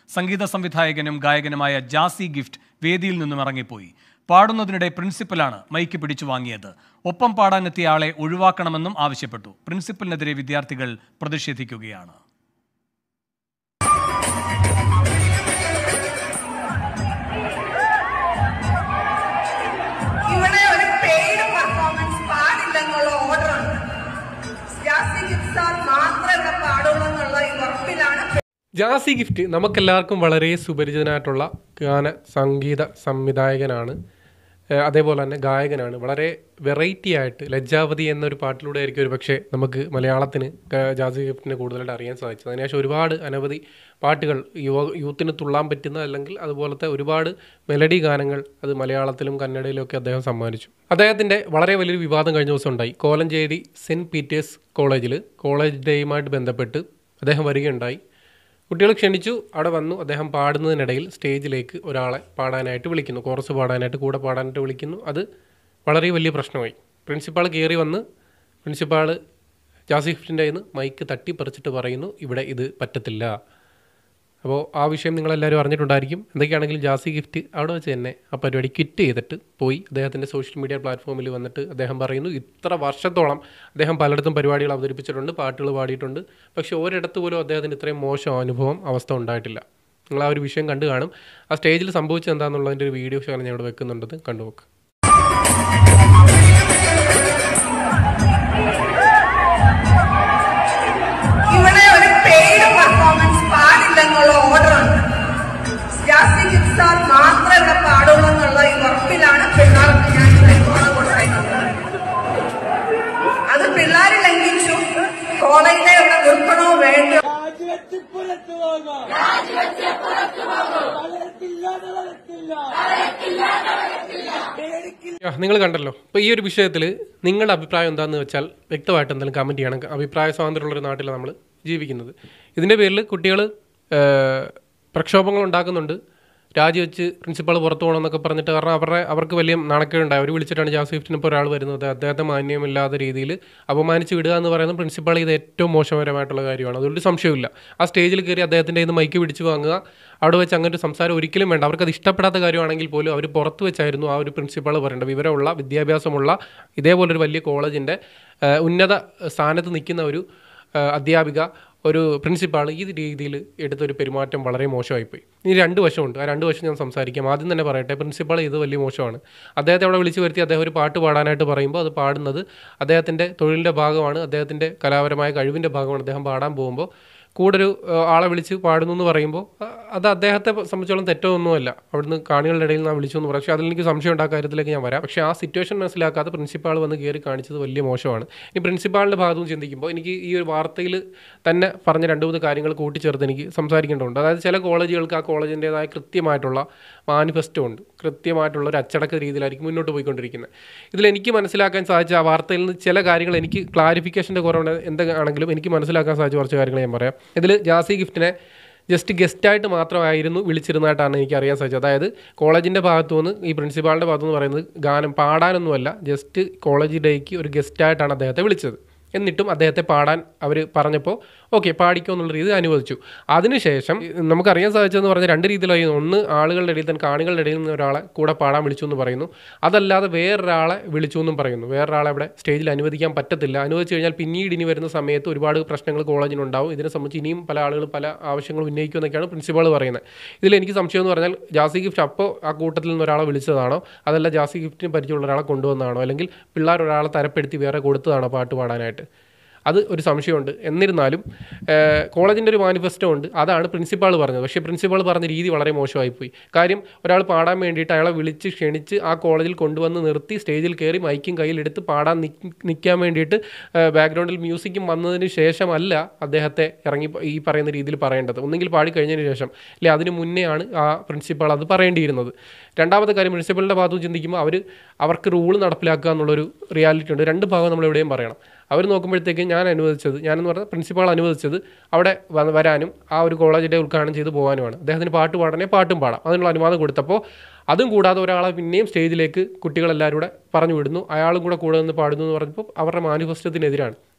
സംഗീത സംവിധായകനും ഗായകനുമായ ജാസി ഗിഫ്റ്റ് വേദിയിൽ നിന്നും ഇറങ്ങിപ്പോയി. പാടുന്നതിനിടെ പ്രിൻസിപ്പലാണ് മൈക്ക് പിടിച്ചു വാങ്ങിയത്. ഒപ്പം പാടാനെത്തിയ ആളെ ഒഴിവാക്കണമെന്നും ആവശ്യപ്പെട്ടു. പ്രിൻസിപ്പലിനെതിരെ വിദ്യാർത്ഥികൾ പ്രതിഷേധിക്കുകയാണ്. ജാസി ഗിഫ്റ്റ് നമുക്കെല്ലാവർക്കും വളരെ സുപരിചിതനായിട്ടുള്ള ഗാന സംഗീത സംവിധായകനാണ്. അതേപോലെ തന്നെ ഗായകനാണ്. വളരെ വെറൈറ്റി ആയിട്ട് ലജ്ജാവതി എന്നൊരു പാട്ടിലൂടെ ആയിരിക്കും ഒരു പക്ഷേ നമുക്ക് മലയാളത്തിന് ജാസി ഗിഫ്റ്റിനെ കൂടുതലായിട്ട് അറിയാൻ സാധിച്ചത്. അതിനുശേഷം ഒരുപാട് അനവധി പാട്ടുകൾ യൂത്തിന് തുള്ളാൻ പറ്റുന്ന അല്ലെങ്കിൽ അതുപോലത്തെ ഒരുപാട് മെലഡി ഗാനങ്ങൾ അത് മലയാളത്തിലും കന്നഡയിലും ഒക്കെ അദ്ദേഹം സമ്മാനിച്ചു. അദ്ദേഹത്തിൻ്റെ വളരെ വലിയൊരു വിവാദം കഴിഞ്ഞ ദിവസം ഉണ്ടായി. കോലഞ്ചേരി സെൻറ്റ് പീറ്റേഴ്സ് കോളേജിൽ കോളേജ് ഡേയുമായിട്ട് ബന്ധപ്പെട്ട് അദ്ദേഹം വരികയുണ്ടായി. കുട്ടികൾ ക്ഷണിച്ചു, അവിടെ വന്നു. അദ്ദേഹം പാടുന്നതിനിടയിൽ സ്റ്റേജിലേക്ക് ഒരാളെ പാടാനായിട്ട് വിളിക്കുന്നു, കോറസ് പാടാനായിട്ട്, കൂടെ പാടാനായിട്ട് വിളിക്കുന്നു. അത് വളരെ വലിയ പ്രശ്നമായി. പ്രിൻസിപ്പാൾ കയറി വന്ന് പ്രിൻസിപ്പാൾ ജാസി ഗിഫ്റ്റിൻ്റെ കയ്യിൽ നിന്ന് മൈക്ക് തട്ടിപ്പറിച്ചിട്ട് പറയുന്നു, ഇവിടെ ഇത് പറ്റത്തില്ല. അപ്പോൾ ആ വിഷയം നിങ്ങളെല്ലാവരും അറിഞ്ഞിട്ടുണ്ടായിരിക്കും. എന്തൊക്കെയാണെങ്കിലും ജാസി ഗിഫ്റ്റ് അവിടെ വെച്ച് തന്നെ ആ പരിപാടി ക്വിറ്റ് ചെയ്തിട്ട് പോയി. അദ്ദേഹത്തിൻ്റെ സോഷ്യൽ മീഡിയ പ്ലാറ്റ്ഫോമിൽ വന്നിട്ട് അദ്ദേഹം പറയുന്നു, ഇത്ര വർഷത്തോളം അദ്ദേഹം പലയിടത്തും പരിപാടികൾ അവതരിപ്പിച്ചിട്ടുണ്ട്, പാട്ടുകൾ പാടിയിട്ടുണ്ട്. പക്ഷേ ഒരിടത്ത് പോലും അദ്ദേഹത്തിന് ഇത്രയും മോശം അവസ്ഥ ഉണ്ടായിട്ടില്ല. നിങ്ങൾ ആ ഒരു വിഷയം കണ്ടു കാണും. ആ സ്റ്റേജിൽ സംഭവിച്ചത് എന്താണെന്നുള്ളതിൻ്റെ ഒരു വീഡിയോ ഷോ ഞാൻ ഇവിടെ വെക്കുന്നുണ്ട്, കണ്ടുനോക്ക്. മാത്രമേ ഇവിടെ പാടുള്ളൂ എന്നുള്ള ഈ ഉറപ്പിലാണ് പിള്ളേർക്ക് ഞാൻ ഓണം കൊടുക്കുന്നത്. അത് പിള്ളേർ ലംഘിച്ചു. കോളേജിലെ ഇവിടെ നിർത്തണോ വേണ്ടോ? നിങ്ങൾ കണ്ടല്ലോ. അപ്പോൾ ഈ ഒരു വിഷയത്തിൽ നിങ്ങളുടെ അഭിപ്രായം എന്താണെന്ന് വെച്ചാൽ വ്യക്തമായിട്ട് എന്തെങ്കിലും കമൻറ്റ് ചെയ്യണം. അഭിപ്രായ സ്വാതന്ത്ര്യമുള്ളൊരു നാട്ടിലാണ് നമ്മൾ ജീവിക്കുന്നത്. ഇതിൻ്റെ പേരിൽ കുട്ടികൾ പ്രക്ഷോഭങ്ങൾ ഉണ്ടാക്കുന്നുണ്ട്. രാജിവെച്ച് പ്രിൻസിപ്പാൾ പുറത്തു പോകണമെന്നൊക്കെ പറഞ്ഞിട്ട്, കാരണം അവർക്ക് വലിയ നാണക്കേടുണ്ടായി. അവർ വിളിച്ചിട്ടാണ് ജാസി ഗിഫ്റ്റിന് ഇപ്പോൾ ഒരാൾ വരുന്നത്. അദ്ദേഹത്തെ മാന്യമില്ലാത്ത രീതിയിൽ അപമാനിച്ച് വിടുക എന്ന് പറയുന്നത് പ്രിൻസിപ്പാൾ ഇത് ഏറ്റവും മോശകരമായിട്ടുള്ള കാര്യമാണ്. അതുകൊണ്ട് സംശയമില്ല. ആ സ്റ്റേജിൽ കയറി അദ്ദേഹത്തിൻ്റെ കയ്യിൽ നിന്ന് മൈക്ക് പിടിച്ച് വാങ്ങുക, അവിടെ വെച്ച് അങ്ങനെ ഒരു സംസാരം ഒരിക്കലും വേണ്ട. അവർക്കത് ഇഷ്ടപ്പെടാത്ത കാര്യമാണെങ്കിൽ പോലും അവർ പുറത്ത് വെച്ചായിരുന്നു ആ ഒരു പ്രിൻസിപ്പാൾ പറയേണ്ടത്. വിവരമുള്ള, വിദ്യാഭ്യാസമുള്ള, ഇതേപോലൊരു വലിയ കോളേജിൻ്റെ ഉന്നത സ്ഥാനത്ത് നിൽക്കുന്ന ഒരു അധ്യാപിക, ഒരു പ്രിൻസിപ്പാൾ ഈ രീതിയിൽ എടുത്തൊരു പെരുമാറ്റം വളരെ മോശമായിപ്പോയി. ഇനി രണ്ട് വശമുണ്ട്. ആ രണ്ട് വശം ഞാൻ സംസാരിക്കാം. ആദ്യം തന്നെ പറയട്ടെ, പ്രിൻസിപ്പാൾ ഇത് വലിയ മോശമാണ്. അദ്ദേഹത്തെ അവിടെ വിളിച്ചു വരുത്തി അദ്ദേഹം ഒരു പാട്ട് പാടാനായിട്ട് പറയുമ്പോൾ അത് പാടുന്നത് അദ്ദേഹത്തിൻ്റെ തൊഴിലിൻ്റെ ഭാഗമാണ്, അദ്ദേഹത്തിൻ്റെ കലാപരമായ കഴിവിൻ്റെ ഭാഗമാണ്. അദ്ദേഹം പാടാൻ പോകുമ്പോൾ കൂടെ ഒരു ആളെ വിളിച്ച് പാടുന്നു എന്ന് പറയുമ്പോൾ അത് അദ്ദേഹത്തെ സംബന്ധിച്ചോളം തെറ്റൊന്നുമല്ല. അവിടുന്ന് കാണികളുടെ ഇടയിൽ നിന്ന് വിളിച്ചു എന്ന് പറയും. പക്ഷേ അതിലെനിക്ക് സംശയം ഉണ്ടായ കാര്യത്തിലേക്ക് ഞാൻ വരാം. പക്ഷേ ആ സിറ്റുവേഷൻ മനസ്സിലാക്കാതെ പ്രിൻസിപ്പാൾ വന്ന് കയറി കാണിച്ചത് വലിയ മോശമാണ്. ഇനി പ്രിൻസിപ്പാളിൻ്റെ ഭാഗത്തും ചിന്തിക്കുമ്പോൾ എനിക്ക് ഈ ഒരു വാർത്തയിൽ തന്നെ പറഞ്ഞ 2-3 കാര്യങ്ങൾ കൂട്ടിച്ചേർത്ത് എനിക്ക് സംസാരിക്കേണ്ടതുണ്ട്. അതായത് ചില കോളേജുകൾക്ക് ആ കോളേജിൻ്റേതായ കൃത്യമായിട്ടുള്ള മാനിഫെസ്റ്റോ ഉണ്ട്, കൃത്യമായിട്ടുള്ള ഒരു അച്ചടക്ക രീതിയിലായിരിക്കും മുന്നോട്ട് പോയിക്കൊണ്ടിരിക്കുന്നത്. ഇതിലെനിക്ക് മനസ്സിലാക്കാൻ സാധിച്ച ആ വാർത്തയിൽ നിന്ന് ചില കാര്യങ്ങൾ എനിക്ക് ക്ലാരിഫിക്കേഷൻ്റെ കുറവുണ്ട്. എന്തൊക്കെയാണെങ്കിലും എനിക്ക് മനസ്സിലാക്കാൻ സാധിച്ച കുറച്ച് കാര്യങ്ങൾ ഞാൻ പറയാം. ഇതിൽ ജാസി ഗിഫ്റ്റിനെ ജസ്റ്റ് ഗസ്റ്റായിട്ട് മാത്രമായിരുന്നു വിളിച്ചിരുന്നതായിട്ടാണ് എനിക്ക് അറിയാൻ സാധിച്ചത്. അതായത് കോളേജിൻ്റെ ഭാഗത്തു നിന്ന്, ഈ പ്രിൻസിപ്പാളിൻ്റെ ഭാഗത്തു നിന്ന് പറയുന്നത് ഗാനം പാടാനൊന്നുമല്ല, ജസ്റ്റ് കോളേജ് ഡേക്ക് ഒരു ഗസ്റ്റായിട്ടാണ് അദ്ദേഹത്തെ വിളിച്ചത്. എന്നിട്ടും അദ്ദേഹത്തെ പാടാൻ അവർ പറഞ്ഞപ്പോൾ ഓക്കെ പാടിക്കോ എന്നുള്ള രീതി അനുവദിച്ചു. അതിനുശേഷം നമുക്കറിയാൻ സാധിച്ചതെന്ന് പറഞ്ഞാൽ 2 രീതിയിലായിരുന്നു. ഒന്ന്, ആളുകളുടെ ഇടയിൽ തന്നെ കാണികളുടെ ഇടയിൽ നിന്ന് ഒരാളെ കൂടെ പാടാൻ വിളിച്ചു എന്ന് പറയുന്നു. അതല്ലാതെ വേറൊരാളെ വിളിച്ചു എന്നും പറയുന്നു. വേറൊരാളെ ഇവിടെ സ്റ്റേജിൽ അനുവദിക്കാൻ പറ്റത്തില്ല. അനുവദിച്ചു കഴിഞ്ഞാൽ പിന്നീട് ഇനി വരുന്ന സമയത്ത് ഒരുപാട് പ്രശ്നങ്ങൾ കോളേജിനുണ്ടാവും. ഇതിനെ സംബന്ധിച്ച് ഇനിയും പല ആളുകൾ പല ആവശ്യങ്ങൾ ഉന്നയിക്കുമെന്നൊക്കെയാണ് പ്രിൻസിപ്പാൾ പറയുന്നത്. ഇതിലെനിക്ക് സംശയം എന്ന് പറഞ്ഞാൽ ജാസി ഗിഫ്റ്റ് അപ്പോൾ ആ കൂട്ടത്തിൽ നിന്ന് ഒരാളെ വിളിച്ചതാണോ, അതല്ല ജാസി ഗിഫ്റ്റിന് പരിചയമുള്ള ഒരാളെ കൊണ്ടുവന്നതാണോ, അല്ലെങ്കിൽ പിള്ളേർ ഒരാളെ തരപ്പെടുത്തി വേറെ കൊടുത്തതാണോ പാട്ട് പാടാനായിട്ട്? അത് ഒരു സംശയമുണ്ട്. എന്നിരുന്നാലും കോളേജിൻ്റെ ഒരു മാനിഫെസ്റ്റോ ഉണ്ട്, അതാണ് പ്രിൻസിപ്പാൾ പറഞ്ഞത്. പക്ഷേ പ്രിൻസിപ്പാൾ പറഞ്ഞ രീതി വളരെ മോശമായിപ്പോയി. കാര്യം, ഒരാൾ പാടാൻ വേണ്ടിയിട്ട് അയാളെ വിളിച്ച് ക്ഷണിച്ച് ആ കോളേജിൽ കൊണ്ടുവന്ന് നിർത്തി സ്റ്റേജിൽ കയറി മൈക്കും കയ്യിലെടുത്ത് പാടാൻ നിൽക്കാൻ വേണ്ടിയിട്ട് ബാക്ക്ഗ്രൗണ്ടിൽ മ്യൂസിക്കും വന്നതിന് ശേഷമല്ല അദ്ദേഹത്തെ ഇറങ്ങി ഈ പറയുന്ന രീതിയിൽ പറയേണ്ടത്. ഒന്നെങ്കിൽ പാടിക്കഴിഞ്ഞതിന് ശേഷം, അല്ലെ അതിന് മുന്നേ ആണ് ആ പ്രിൻസിപ്പാൾ അത് പറയേണ്ടിയിരുന്നത്. രണ്ടാമത്തെ കാര്യം, പ്രിൻസിപ്പലിൻ്റെ ഭാഗത്ത് ചിന്തിക്കുമ്പോൾ അവർക്ക് റൂൾ നടപ്പിലാക്കുക എന്നുള്ളൊരു റിയാലിറ്റി ഉണ്ട്. 2 ഭാഗം നമ്മൾ എവിടെയും പറയണം. അവർ നോക്കുമ്പോഴത്തേക്ക് ഞാനെന്ന് പറഞ്ഞാൽ പ്രിൻസിപ്പാൾ അനുവദിച്ചത് അവിടെ വരാനും ആ ഒരു കോളേജിൻ്റെ ഉദ്ഘാടനം ചെയ്ത് പോകാനുമാണ്. അദ്ദേഹത്തിന് പാട്ട് പാടണേ പാട്ടും പാടാം, അതിനുള്ള അനുവാദം കൊടുത്തപ്പോൾ അതും കൂടാതെ ഒരാളെ പിന്നെയും സ്റ്റേജിലേക്ക് കുട്ടികളെല്ലാവരും കൂടെ പറഞ്ഞു വിടുന്നു, അയാളും കൂടെ നിന്ന് പാടുന്നു എന്ന് പറഞ്ഞപ്പോൾ അവരുടെ മാനിഫെസ്റ്റോത്തിനെതിരാണ്.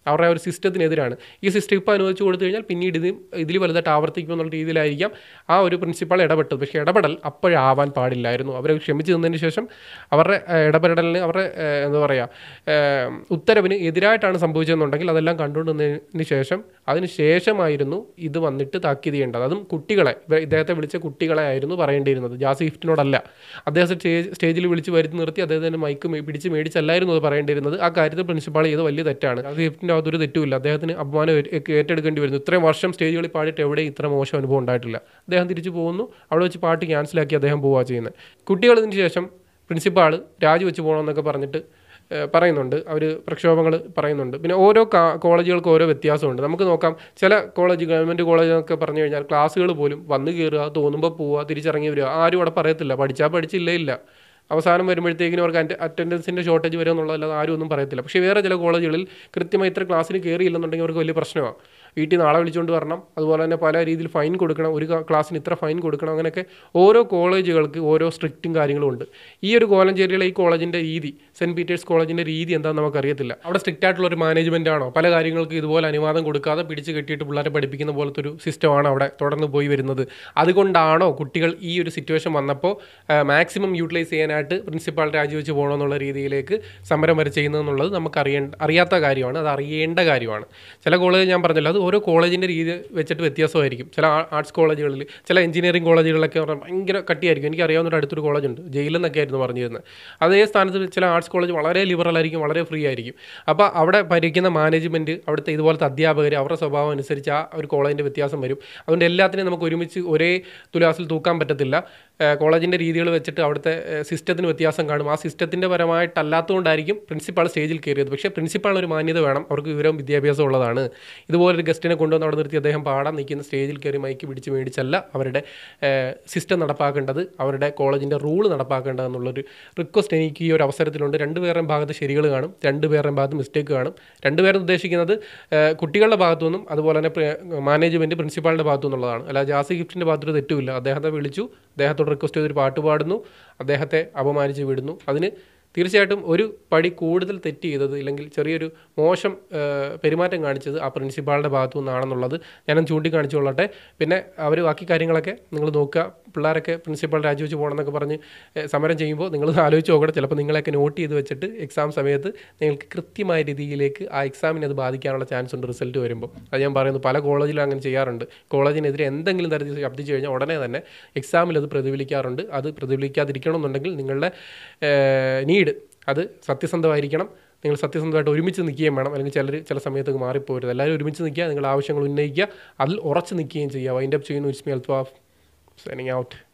അവരുടെ ഒരു സിസ്റ്റത്തിനെതിരാണ്. ഈ സിസ്റ്റം ഇപ്പോൾ അനുവദിച്ചു കൊടുത്തു കഴിഞ്ഞാൽ പിന്നീട് ഇതിൽ വലുതായിട്ട് ആവർത്തിക്കുമെന്നുള്ള രീതിയിലായിരിക്കാം ആ ഒരു പ്രിൻസിപ്പാൾ ഇടപെട്ടത്. പക്ഷേ ഇടപെടൽ അപ്പോഴാവാൻ പാടില്ലായിരുന്നു. അവരെ ക്ഷമിച്ചു നിന്നതിന് ശേഷം അവരുടെ ഇടപെടലിന് അവരുടെ എന്താ പറയുക ഉത്തരവിന് എതിരായിട്ടാണ് സംഭവിച്ചതെന്നുണ്ടെങ്കിൽ അതെല്ലാം കണ്ടുകൊണ്ടതിന് ശേഷം അതിന് ശേഷമായിരുന്നു ഇത് വന്നിട്ട് താക്കീത് ചെയ്യേണ്ടത്. അതും കുട്ടികളെ, ഇദ്ദേഹത്തെ വിളിച്ച കുട്ടികളെ ആയിരുന്നു പറയേണ്ടിയിരുന്നത്, ജാസി ഗിഫ്റ്റിനോടല്ല. അദ്ദേഹത്തെ സ്റ്റേജിൽ വിളിച്ച് വരുത്തി നിർത്തി അദ്ദേഹത്തിൻ്റെ മൈക്ക് പിടിച്ച് മേടിച്ചല്ലായിരുന്നു അത് പറയേണ്ടിയിരുന്നത്. ആ കാര്യത്തിൽ പ്രിൻസിപ്പാൾ ചെയ്ത് വലിയ തെറ്റാണ്. ജാസി ഗിഫ്റ്റിൻ്റെ അതൊരു തെറ്റുമില്ല. അദ്ദേഹത്തിന് അപമാനം ഏറ്റെടുക്കേണ്ടി വരുന്നു. ഇത്രയും വർഷം സ്റ്റേജുകളിൽ പാടിയിട്ട് എവിടെയും ഇത്ര മോശം അനുഭവം ഉണ്ടായിട്ടില്ല. അദ്ദേഹം തിരിച്ചു പോകുന്നു, അവിടെ വെച്ച് പാട്ട് ക്യാൻസലാക്കി അദ്ദേഹം പോവുക ചെയ്യുന്നത്. കുട്ടികളിന് ശേഷം പ്രിൻസിപ്പാൾ രാജിവെച്ച് പോകണമെന്നൊക്കെ പറഞ്ഞിട്ട് പറയുന്നുണ്ട്, അവർ പ്രക്ഷോഭങ്ങൾ പറയുന്നുണ്ട്. പിന്നെ ഓരോ കോളേജുകൾക്ക് ഓരോ വ്യത്യാസമുണ്ട്. നമുക്ക് നോക്കാം, ചില കോളേജ് ഗവൺമെൻറ് കോളേജ് എന്നൊക്കെ പറഞ്ഞു കഴിഞ്ഞാൽ ക്ലാസ്സുകൾ പോലും വന്ന് കയറുക, തോന്നുമ്പോൾ പോവുക, തിരിച്ചിറങ്ങി വരിക, ആരും അവിടെ പറയത്തില്ല പഠിച്ചാൽ പഠിച്ചില്ല. അവസാനം വരുമ്പോഴത്തേക്കിനും അവർക്ക് അറ്റൻഡൻസിൻ്റെ ഷോർട്ടേജ് വരും എന്നുള്ളതല്ലാതെ ആരും ഒന്നും പറയത്തില്ല. പക്ഷേ വേറെ ചില കോളേജുകളിൽ കൃത്യമായി ഇത്ര ക്ലാസ്സിന് കയറിയില്ലെന്നുണ്ടെങ്കിൽ അവർക്ക് വലിയ പ്രശ്നമാണ്. വീട്ടിൽ നാളെ വിളിച്ചുകൊണ്ട് വരണം, അതുപോലെ തന്നെ പല രീതിയിൽ ഫൈൻ കൊടുക്കണം, ഒരു ക്ലാസ്സിന് ഇത്ര ഫൈൻ കൊടുക്കണം. അങ്ങനെയൊക്കെ ഓരോ കോളേജുകൾക്ക് ഓരോ സ്ട്രിക്റ്റും കാര്യങ്ങളും ഉണ്ട്. ഈ ഒരു കോലഞ്ചേരിയിലെ ഈ കോളേജിൻ്റെ രീതി, സെൻറ്റ് പീറ്റേഴ്സ് കോളേജിൻ്റെ രീതി എന്താണെന്ന് നമുക്കറിയത്തില്ല. അവിടെ സ്ട്രിക്റ്റ് ആയിട്ടുള്ള ഒരു മാനേജ്മെൻ്റ് ആണോ, പല കാര്യങ്ങൾക്ക് ഇതുപോലെ അനുവാദം കൊടുക്കാതെ പിടിച്ച് കെട്ടിയിട്ട് പിള്ളേരെ പഠിപ്പിക്കുന്ന പോലത്തെ ഒരു സിസ്റ്റമാണ് അവിടെ തുടർന്ന് പോയി വരുന്നത്. അതുകൊണ്ടാണോ കുട്ടികൾ ഈ ഒരു സിറ്റുവേഷൻ വന്നപ്പോൾ മാക്സിമം യൂട്ടിലൈസ് ചെയ്യാനായിട്ട് പ്രിൻസിപ്പാൾ രാജിവെച്ച് പോകണമെന്നുള്ള രീതിയിലേക്ക് സമരം വരെ ചെയ്യുന്നതെന്നുള്ളത് നമുക്ക് അറിയാത്ത കാര്യമാണ്, അത് അറിയേണ്ട കാര്യമാണ്. ചില കോളേജ് ഞാൻ പറഞ്ഞല്ലോ, അത് ഓരോ കോളേജിൻ്റെ രീതി വെച്ചിട്ട് വ്യത്യാസമായിരിക്കും. ചില ആർട്സ് കോളേജുകളിൽ, ചില എഞ്ചിനീയറിംഗ് കോളേജുകളിലൊക്കെ പറഞ്ഞാൽ ഭയങ്കര കട്ടിയായിരിക്കും. എനിക്ക് അറിയാവുന്ന അടുത്തൊരു കോളേജുണ്ട്, ജയിലെന്നൊക്കെ ആയിരുന്നു പറഞ്ഞിരുന്നത്. അതേ സ്ഥാനത്ത് ചില ആർട്സ് കോളേജ് വളരെ ലിബറൽ ആയിരിക്കും, വളരെ ഫ്രീ ആയിരിക്കും. അപ്പോൾ അവിടെ ഭരിക്കുന്ന മാനേജ്മെൻറ്റ്, അവിടുത്തെ ഇതുപോലത്തെ അധ്യാപകർ, അവരുടെ സ്വഭാവം അനുസരിച്ച് ആ ഒരു കോളേജിൻ്റെ വ്യത്യാസം വരും. അതുകൊണ്ട് എല്ലാത്തിനെയും നമുക്ക് ഒരുമിച്ച് ഒരേ തുലാസിൽ തൂക്കാൻ പറ്റത്തില്ല. കോളേജിൻ്റെ രീതികൾ വെച്ചിട്ട് അവിടുത്തെ സിസ്റ്റത്തിന് വ്യത്യാസം കാണും. ആ സിസ്റ്റത്തിൻ്റെ പരമായിട്ടല്ലാത്തതുകൊണ്ടായിരിക്കും പ്രിൻസിപ്പാൾ സ്റ്റേജിൽ കയറിയത്. പക്ഷേ പ്രിൻസിപ്പാളിന് ഒരു മാന്യത വേണം, അവർക്ക് വിവരവും വിദ്യാഭ്യാസം ഉള്ളതാണ്. ഇതുപോലൊരു ഗസ്റ്റിനെ കൊണ്ടുവന്ന് അവിടെ നിർത്തി അദ്ദേഹം പാടാൻ നിൽക്കുന്ന സ്റ്റേജിൽ കയറി മൈക്ക് പിടിച്ച് മേടിച്ചല്ല അവരുടെ സിസ്റ്റം നടപ്പാക്കേണ്ടത്, അവരുടെ കോളേജിൻ്റെ റൂള് നടപ്പാക്കേണ്ടതെന്നുള്ളൊരു റിക്വസ്റ്റ് എനിക്ക് ഈ ഒരു അവസരത്തിലുണ്ട്. രണ്ടുപേരുടെയും ഭാഗത്ത് ശരികൾ കാണും, രണ്ടുപേരുടെയും ഭാഗത്ത് മിസ്റ്റേക്ക് കാണും. രണ്ടുപേരും ഉദ്ദേശിക്കുന്നത് കുട്ടികളുടെ ഭാഗത്തു നിന്നും അതുപോലെ തന്നെ മാനേജ്മെൻറ്റ് പ്രിൻസിപ്പാളിൻ്റെ ഭാഗത്തു നിന്നുള്ളതാണ്. അല്ല, ജാസി ഗിഫ്റ്റിൻ്റെ ഭാഗത്തൊരു തെറ്റുമില്ല. അദ്ദേഹത്തെ വിളിച്ചു, അദ്ദേഹത്തോട് റിക്വസ്റ്റ് ചെയ്തൊരു പാട്ട് പാടുന്നു, അദ്ദേഹത്തെ അപമാനിച്ച് വിടുന്നു. അതിന് തീർച്ചയായിട്ടും ഒരു പടി കൂടുതൽ തെറ്റ് ചെയ്തത്, ഇല്ലെങ്കിൽ ചെറിയൊരു മോശം പെരുമാറ്റം കാണിച്ചത് ആ പ്രിൻസിപ്പാളിൻ്റെ ഭാഗത്തു നിന്നാണെന്നുള്ളത് ഞാനൊന്ന് ചൂണ്ടിക്കാണിച്ചുകൊള്ളട്ടെ. പിന്നെ അവർ ബാക്കി കാര്യങ്ങളൊക്കെ നിങ്ങൾ നോക്കുക. പിള്ളേരൊക്കെ പ്രിൻസിപ്പാൾ രാജിവെച്ച് പോകണമെന്നൊക്കെ പറഞ്ഞ് സമരം ചെയ്യുമ്പോൾ നിങ്ങൾ ആലോചിച്ച് നോക്കട്ടെ. ചിലപ്പോൾ നിങ്ങളെയൊക്കെ നോട്ട് ചെയ്ത് വെച്ചിട്ട് എക്സാം സമയത്ത് നിങ്ങൾക്ക് കൃത്യമായ രീതിയിലേക്ക് ആ എക്സാമിനെ അത് ബാധിക്കാനുള്ള ചാൻസ് ഉണ്ട് റിസൾട്ട് വരുമ്പോൾ. അത് ഞാൻ പറയുന്നു, പല കോളേജിലും അങ്ങനെ ചെയ്യാറുണ്ട്. കോളേജിനെതിരെ എന്തെങ്കിലും തരത്തിൽ ശബ്ദിച്ചു കഴിഞ്ഞാൽ ഉടനെ തന്നെ എക്സാമിൽ അത് പ്രതിഫലിക്കാറുണ്ട്. അത് പ്രതിഫലിക്കാതിരിക്കണമെന്നുണ്ടെങ്കിൽ നിങ്ങളുടെ നീഡ് അത് സത്യസന്ധമായിരിക്കണം. നിങ്ങൾ സത്യസന്ധമായിട്ട് ഒരുമിച്ച് നിൽക്കുകയും വേണം. അല്ലെങ്കിൽ ചില സമയത്തൊക്കെ മാറിപ്പോരുത്. എല്ലാവരും ഒരുമിച്ച് നിൽക്കുക, നിങ്ങളുടെ ആവശ്യങ്ങൾ ഉന്നയിക്കുക, അതിൽ ഉറച്ച് നിൽക്കുകയും ചെയ്യുക. വൈൻഡ് അപ്പ് ചെയ്യുന്നു. It's me Althaf signing out.